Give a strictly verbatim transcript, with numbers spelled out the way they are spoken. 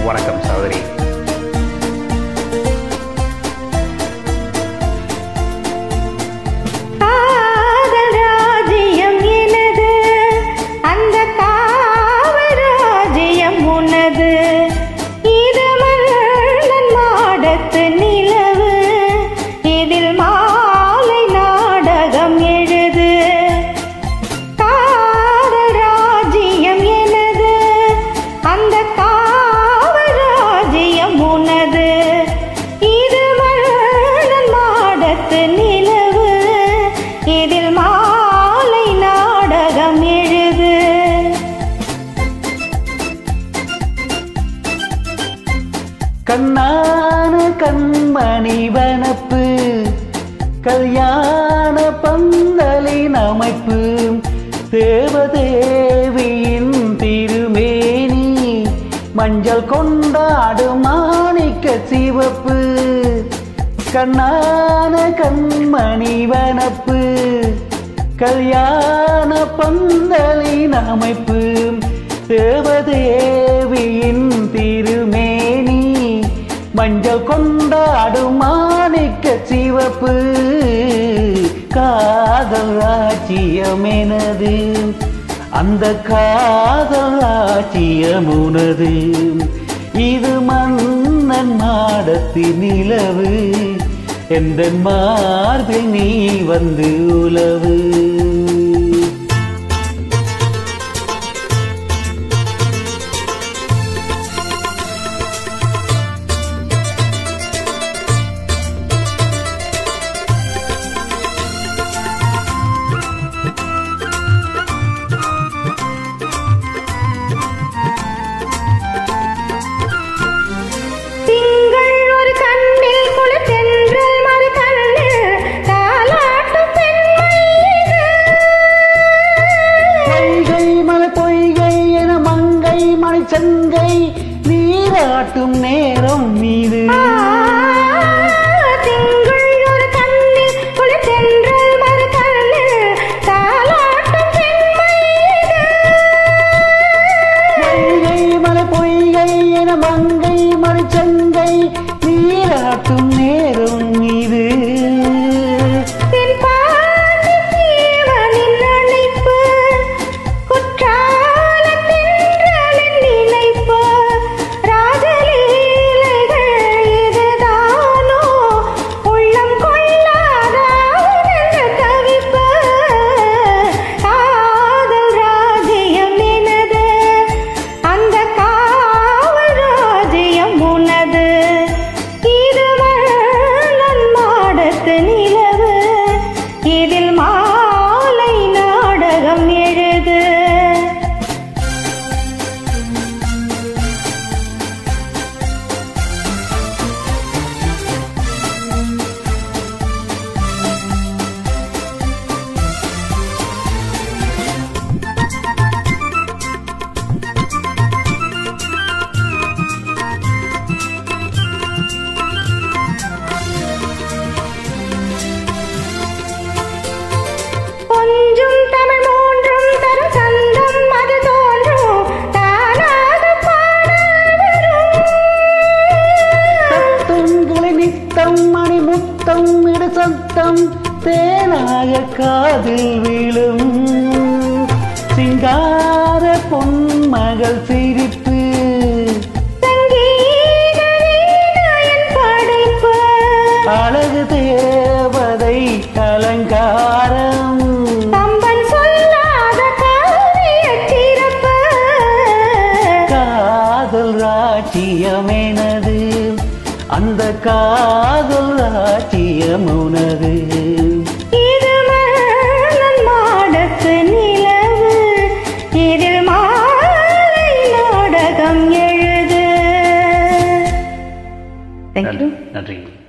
வணக்கம் சகோதரி. கண்ணான கண்மணி வனப்பு கல்யாண பந்தலின் அமைப்பு தேவதேவியின் திருமேனி மஞ்சள் கொண்டாடும் மாணிக்க சிவப்பு. கண்ணான கண்மணி வனப்பு கல்யாண பந்தலின் அமைப்பு தேவதேவியின் திருமேனி மஞ்சள் கொண்டாடும் மாணிக்க சிவப்பு. காதல் ராஜ்யம் எனது, அந்த காதல் ராஜ்யம் உனது. இது மன்னன் மாடத்தின் நிலவு, எந்த மார்பில் நீ வந்து உலவு. செங்கை நீராட்டும் நேரம் மீது திங்கள் ஒரு கண்ணில் குளித்தென்றல் மறு கண்ணில் தாலாட்டும் பொய்கை மலை பொய்கை என மங்கை மறு செங்கை நீராட்டும் நேரம் மீது மணி முத்தம் இடு சத்தம் தேனாக காதில் விழும் சிங்கார பொன்மகள் சிரிப்பு படைப்பு அழகு தேவதை அலங்காரம் தம்பன் சொல்லாத சிறப்பு. காதல் ராஜ்யம் எனது, அந்த காதல் ராஜ்யம் உனது. இது மன்னன் மாடத்து நிலவு, இதில் மாலை நாடகம் எழுது. நன்றி.